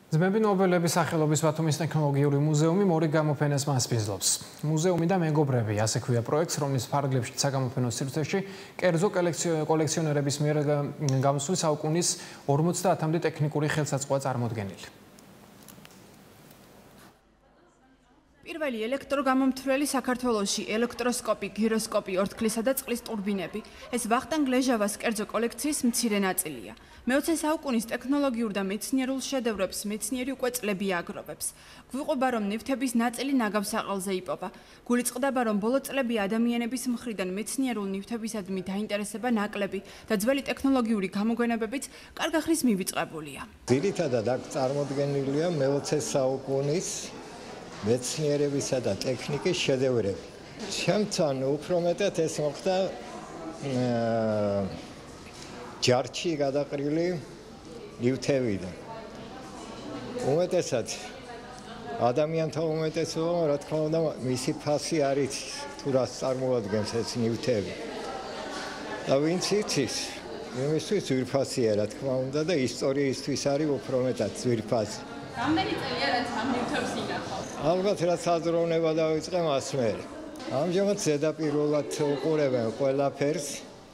ძმები ნობელების სახელობის ბათუმის ტექნოლოგიური მუზეუმი მორიგ გამოფენას მასპინძლობს. მუზეუმი და მეგობრები, ასე ქვია პროექტს, რომლის ფარგლებში საგამოფენო სივრცეში კერძო კოლექციონერების მიერ გამოსული საუკუნის 50-მდე ტექნიკური ხელსაწყოა წარმოდგენილი. პირველი ელექტროგამომთვლელი საქართველოში ელექტროსკოპი, გიროსკოპი, ორთქლისა და წყლის ტურბინები. ეს ვახტანგ ლეჟავას კერძო კოლექციის მცირე ნაწილია. მე-20 საუკუნის ტექნოლოგიურ და მეცნიერულ შედევრებს მეცნიერი უკვე წლები აგროვებს. გვიყვება, რომ ნივთების ნაწილი ნაგავსაყელზე იპოვა. გულიწყდება, რომ ბოლო წლები ადამიანების მხრიდან მეცნიერულ ნივთებისადმი დაინტერესება ნაკლები და ძველი ტექნოლოგიური გამოგვენებებიც კარგ ახრის მივიწყებულია. ძირითადად აქ წარმოდგენილია მე-20 საუკუნის მეცნიერებისა და ტექნიკის შედევრები. ჩემთან უფრო მეტად ეს მოხდა ჯარში გადაყრილი ნივთებიდან. უმეტესად ადამიანთა უმეტესობა, რა თქმა უნდა, მისი ფასი არის თუ რას წარმოადგენს ეს ნივთები. და ვინც იცის, იმისთვის ძვირფასია, რა თქმა უნდა, და ისტორიისთვის არის უფრო მეტად ძვირფასი. რამდენი წელია რაც ამ ნივთებს ინახავთ? ალბათ რაც აზროვნება დავიწყე მას მერე. ამჟამად ზედაპირულად უყურებენ ყველაფერს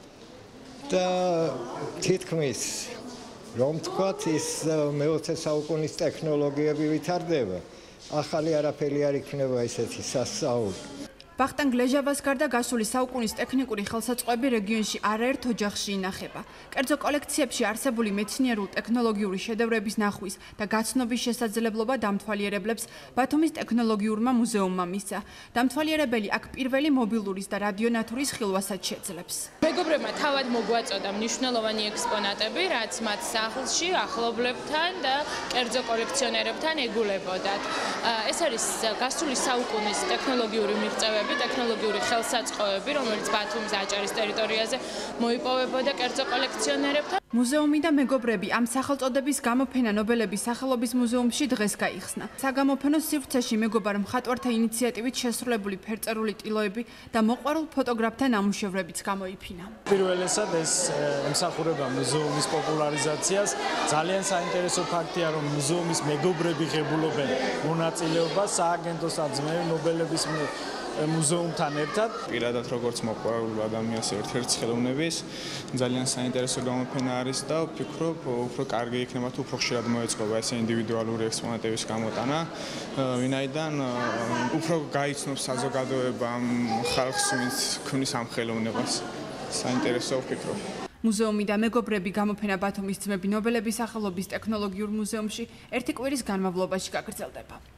და თითქმის რომ თქვათ ის მე-20 საუკუნის ტექნოლოგიები ვითარდება, ახალი არაფერი არ იქნება ესეთი სასწაული. ვახტანგ ლეჟავას გარდა გასული საუკუნის ტექნიკური ხელსაწყოები რეგიონში არაერთ ოჯახში ინახება. კერძო კოლექციებში არსებული მეცნიერულ ტექნოლოგიური შედევრების ნახვის და გაცნობის შესაძლებლობა დამთვალიერებლებს ბათუმის ტექნოლოგიურმა მუზეუმმა მისცა. დამთვალიერებელი აქ პირველი მობილურის და რადიონატურის ხილვასაც შეძლებს. მეგობრებმა თავად მოგვაწოდა მნიშვნელოვანი ექსპონატები, რაც მათ სახლში ახლობლებთან და კერძო კოლექციონერებთან ეგულებოდათ. ეს არის გასული საუკუნის ტექნოლოგიური მიღწევები, ტექნოლოგიური ხელსაწყოები, რომელიც ბათუმის აჭარის ტერიტორიაზე მოიპოვებოდა კერძო კოლექციონერებთან. მუზეუმი და მეგობრები ამ სახელწოდების გამოფენა ნობელების სახელობის მუზეუმში დღეს გაიხსნა. საგამოფენო სივრცეში მეგობარ მხატვართა ინიციატივით შესრულებული ფერწერული ტილოები და მოყვარულ ფოტოგრაფთა ნამუშევრებიც გამოიფინა. პირველესად ეს ემსახურება მუზეუმის პოპულარიზაციას. ძალიან საინტერესო ფაქტია, რომ მუზეუმის მეგობრები ღებულობენ მონაწილეობას სააგენტოს და ძმები ნობელების მუზეუმთან ერთად. პირადად როგორც მოყვარულ ადამიანს ერთ-ერთ ხელოვნების ძალიან საინტერესო გამოფენა არის და ვფიქრობ, უფრო კარგი იქნება თუ უფრო ხშირად მოეწყობა ეს ინდივიდუალური ექსპონატების გამოტანა, ვინაიდან უფრო გაიცნობს საზოგადოებამ ხალხს, ვინც ქმნის ამ ხელოვნებას. საინტერესო ვფიქრობ. მუზეუმი და მეგობრები გამოფენა ბათუმის ძმები ნობელების სახელობის ტექნოლოგიურ მუზეუმში ერთი კვირის განმავლობაში გაგრძელდება.